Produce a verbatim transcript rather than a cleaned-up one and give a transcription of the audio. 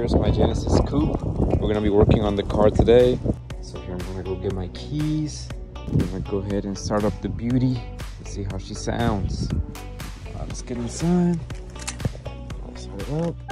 here's my Genesis Coupe. We're gonna be working on the car today. So here I'm gonna go get my keys. I'm gonna go ahead and start up the beauty. Let's see how she sounds. Uh, let's get inside. Start it up.